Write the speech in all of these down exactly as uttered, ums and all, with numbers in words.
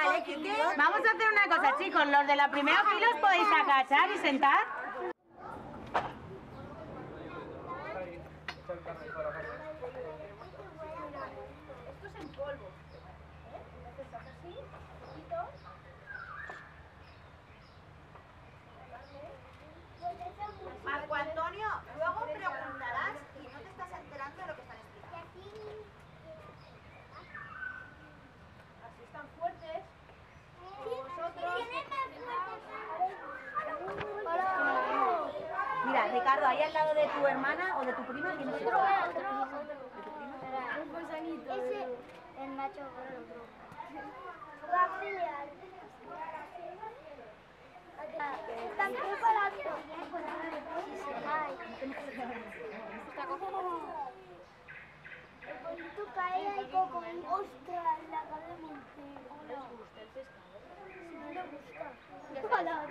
Vale, ¿qué? Vamos a hacer una cosa, chicos. Los de la primera fila os podéis agachar y sentar. Esto es en polvo. Entonces haces así, un poquito. Marco Antonio, luego preguntarás y no te estás enterando de lo que están explicando. Así están fuertes. Vosotros. Mira, Ricardo, ahí al lado de tu hermana o de tu prima tienes otro. Un gusanito. Ese, el Nacho, por el otro. Va a pelear. Están preparando. Ay. Está cogiendo. El pollito cae ahí como un ostras, la cara de Montero. ¿No les gusta el pescado? Si no le gusta. Hola.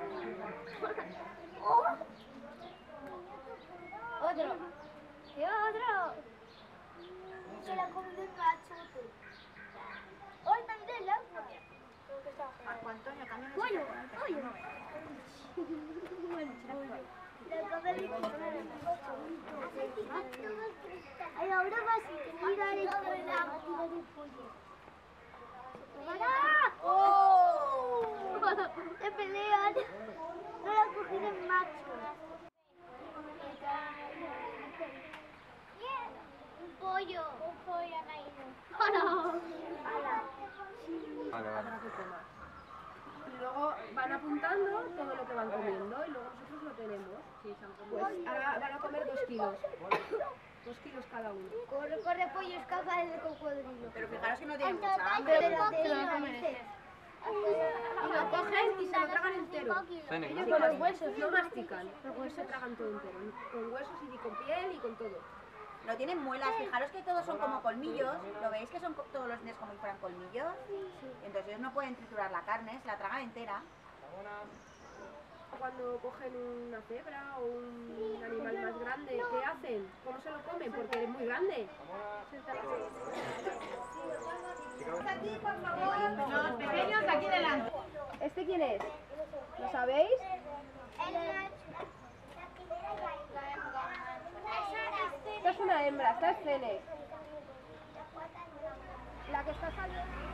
Otro. Y otro. Se la come de machote. Hoy también el agua. Marco Antonio, también Pollo, pollo. La come de Ay, ahora vas a mirar el agua de pollo. ¡Para! ¡Oh! Se pelean. No la cogí de macho. Un pollo. Un pollo ha caído. ¡Hola! Vale, vale. Y luego van apuntando todo lo que van comiendo y luego nosotros lo tenemos. Sí, se han comido. Pues ahora van a comer dos kilos. Dos kilos cada uno. Corre, corre, pollo, escapa del cocodrilo. Pero fijaros que no tienen En mucha total, hambre. se lo comen. Y lo cogen y se lo tragan entero. Ven, Ellos con los huesos, no mastican. Los huesos se tragan todo entero. Con huesos y con piel y con todo. No tienen muelas, fijaros que todos son como colmillos. ¿Lo veis que son co- todos los dientes como si fueran colmillos? Entonces ellos no pueden triturar la carne, se la tragan entera. Cuando cogen una cebra o un animal más grande, ¿qué hacen? ¿Cómo se lo comen? Porque es muy grande. Aquí, por favor. Los pequeños aquí delante. ¿Este quién es? ¿Lo sabéis? Esta es una hembra, esta es Fene. La que está saliendo.